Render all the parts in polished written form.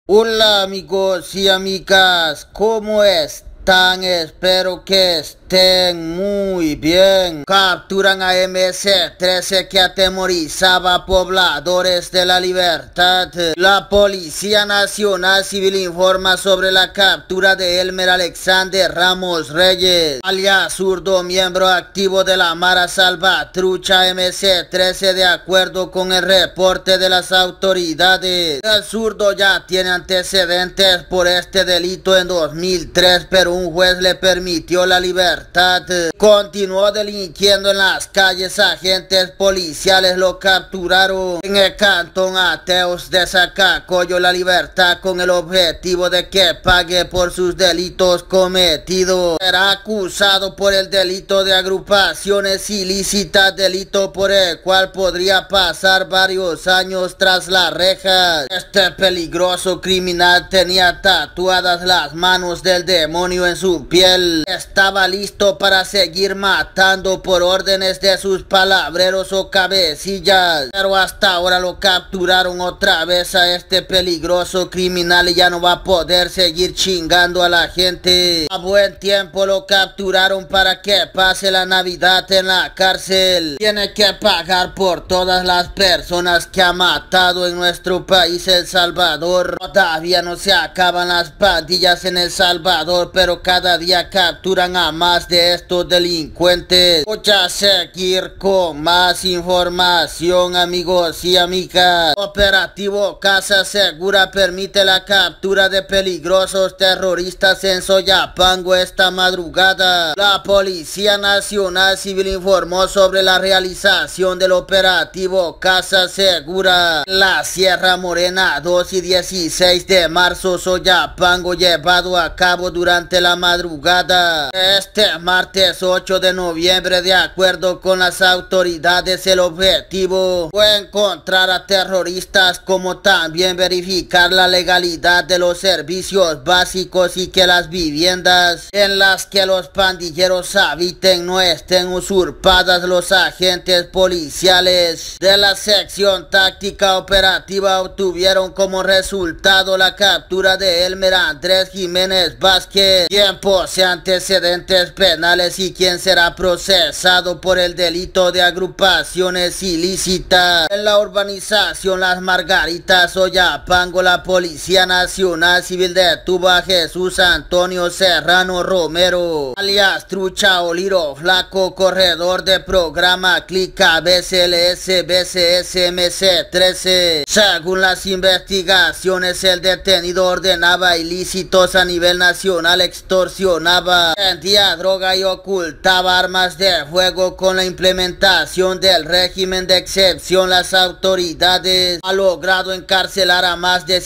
Hola amigos y amigas, ¿cómo están? Espero que estén muy bien. Capturan a MC-13 que atemorizaba a pobladores de La Libertad. La Policía Nacional Civil informa sobre la captura de Elmer Alexander Ramos Reyes, alias Zurdo, miembro activo de la Mara Salvatrucha MC-13, de acuerdo con el reporte de las autoridades. El Zurdo ya tiene antecedentes por este delito en 2003, pero un juez le permitió la libertad. Continuó delinquiendo en las calles. Agentes policiales lo capturaron en el cantón Ateos de Zacacoyo, La Libertad, con el objetivo de que pague por sus delitos cometidos. Será acusado por el delito de agrupaciones ilícitas, delito por el cual podría pasar varios años tras las rejas. Este peligroso criminal tenía tatuadas las manos del demonio en su piel. Estaba listo para seguir matando por órdenes de sus palabreros o cabecillas, pero hasta ahora lo capturaron otra vez a este peligroso criminal y ya no va a poder seguir chingando a la gente. A buen tiempo lo capturaron para que pase la Navidad en la cárcel. Tiene que pagar por todas las personas que ha matado en nuestro país, El Salvador. Todavía no se acaban las pandillas en El Salvador, pero cada día capturan a más de estos delincuentes. Voy a seguir con más información, amigos y amigas. Operativo Casa Segura permite la captura de peligrosos terroristas en Soyapango esta madrugada. La Policía Nacional Civil informó sobre la realización del operativo Casa Segura en la Sierra Morena 2 y 16 de marzo, Soyapango, llevado a cabo durante la madrugada este martes 8 de noviembre. De acuerdo con las autoridades, el objetivo fue encontrar a terroristas, como también verificar la legalidad de los servicios básicos y que las viviendas en las que los pandilleros habiten no estén usurpadas. Los agentes policiales de la sección táctica operativa obtuvieron como resultado la captura de Elmer Andrés Jiménez Vázquez, quien posee antecedentes penales y quien será procesado por el delito de agrupaciones ilícitas. En la urbanización Las Margaritas, Soyapango, la Policía Nacional Civil detuvo a Jesús Antonio Serrano Romero, alias Trucha Oliro Flaco, corredor de programa Clica BCLS BCS MC-13. Según las investigaciones, el detenido ordenaba ilícitos a nivel nacional, extorsionaba, vendía droga y ocultaba armas de fuego. Con la implementación del régimen de excepción, las autoridades han logrado encarcelar a más de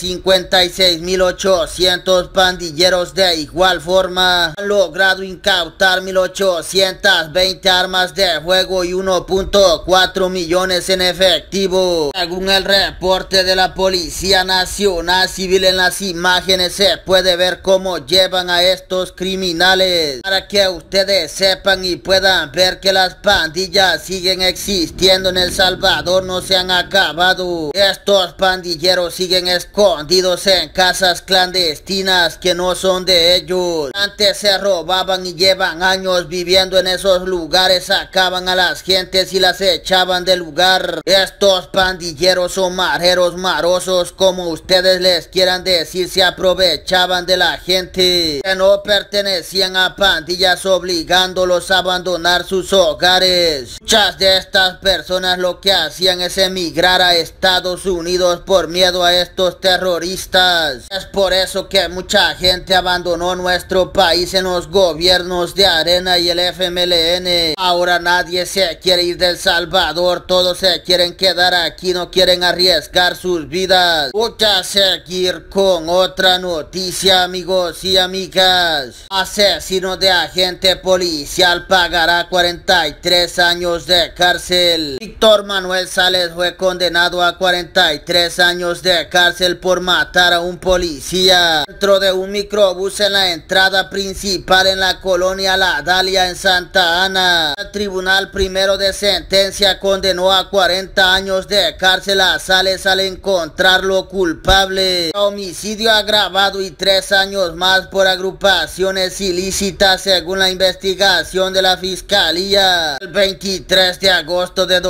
56.800 pandilleros. De igual forma, han logrado incautar 1.820 armas de fuego y 1.4 millones en efectivo. Según el reporte de la Policía Nacional Civil, en las imágenes se puede ver cómo llevan a estos criminales, para que ustedes sepan y puedan ver que las pandillas siguen existiendo en El Salvador, no se han acabado. Estos pandilleros siguen escondidos en casas clandestinas que no son de ellos. Antes se robaban y llevan años viviendo en esos lugares, sacaban a las gentes y las echaban del lugar. Estos pandilleros o mareros, marosos, como ustedes les quieran decir, se aprovechaban de la gente que no pertenecían a pandillas, obligándolos a abandonar sus hogares. Muchas de estas personas lo que hacían es emigrar a Estados Unidos por miedo a estos terroristas. Es por eso que mucha gente abandonó nuestro país en los gobiernos de Arena y el FMLN. Ahora nadie se quiere ir de El Salvador, todos se quieren quedar aquí, no quieren arriesgar sus vidas. Voy a seguir con otra noticia, amigos y amigas. Asesino de agentes agente policial pagará 43 años de cárcel. Víctor Manuel Sales fue condenado a 43 años de cárcel por matar a un policía dentro de un microbús en la entrada principal en la colonia La Dalia en Santa Ana. El Tribunal Primero de Sentencia condenó a 40 años de cárcel a Sales al encontrarlo culpable de homicidio agravado y 3 años más por agrupaciones ilícitas según la investigación de la Fiscalía. El 23 de agosto de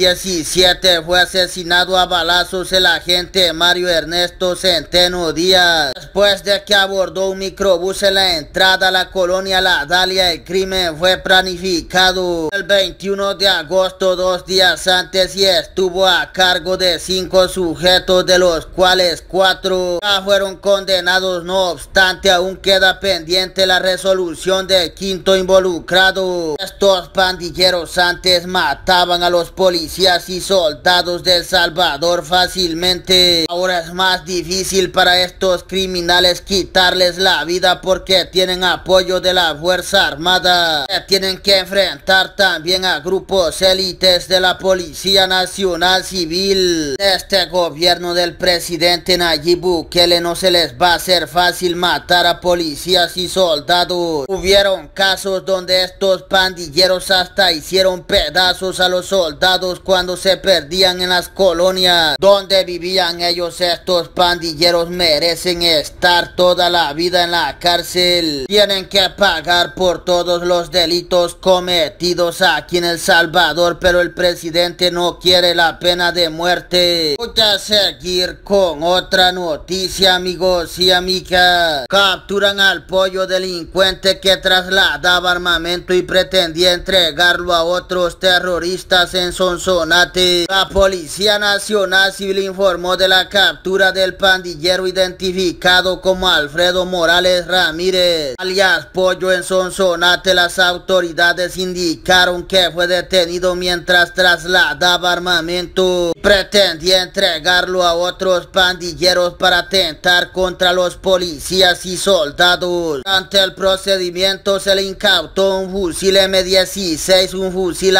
2017 fue asesinado a balazos el agente Mario Ernesto Centeno Díaz después de que abordó un microbús en la entrada a la colonia La Dalia. El crimen fue planificado el 21 de agosto, 2 días antes, y estuvo a cargo de 5 sujetos, de los cuales 4 ya fueron condenados. No obstante, aún queda pendiente la resolución del quinto involucrado. Estos pandilleros antes mataban a los policías y soldados de El Salvador fácilmente. Ahora es más difícil para estos criminales quitarles la vida porque tienen apoyo de la Fuerza Armada. Tienen que enfrentar también a grupos élites de la Policía Nacional Civil. Este gobierno del presidente Nayib Bukele no se les va a hacer fácil matar a policías y soldados. Hubieron casos donde estos pandilleros hasta hicieron pedazos a los soldados cuando se perdían en las colonias donde vivían ellos. Estos pandilleros merecen estar toda la vida en la cárcel. Tienen que pagar por todos los delitos cometidos aquí en El Salvador, pero el presidente no quiere la pena de muerte. Voy a seguir con otra noticia, amigos y amigas. Capturan al pollo delincuente que trasladaba armamento y pretendía entregarlo a otros terroristas en Sonsonate. La Policía Nacional Civil informó de la captura del pandillero identificado como Alfredo Morales Ramírez, alias Pollo, en Sonsonate. Las autoridades indicaron que fue detenido mientras trasladaba armamento. Pretendía entregarlo a otros pandilleros para atentar contra los policías y soldados. Durante el procedimiento se le incautó un fusil M16, un fusil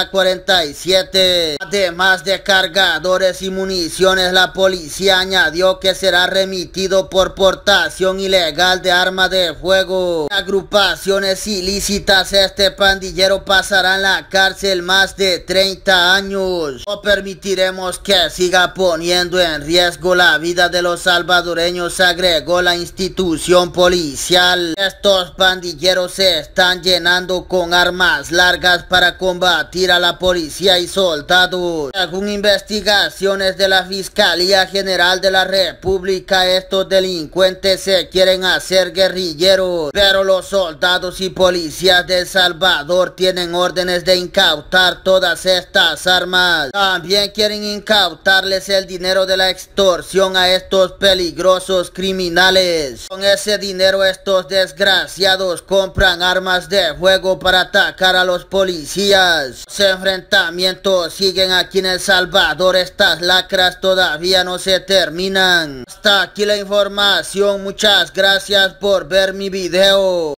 AK-47, además de cargadores y municiones. La policía añadió que será remitido por portación ilegal de arma de fuego. Agrupaciones ilícitas. Este pandillero pasará en la cárcel más de 30 años. No permitiremos que siga poniendo en riesgo la vida de los salvadoreños, agregó la institución policial. Estos pandilleros se están llenando con armas largas para combatir a la policía y soldados. Según investigaciones de la Fiscalía General de la República, estos delincuentes se quieren hacer guerrilleros, pero los soldados y policías de El Salvador tienen órdenes de incautar todas estas armas. También quieren incautarles el dinero de la extorsión a estos peligrosos criminales. Con ese dinero estos desgraciados compran armas de fuego para atacar a los policías. Los enfrentamientos siguen aquí en El Salvador. Estas lacras todavía no se terminan. Hasta aquí la información. Muchas gracias por ver mi video.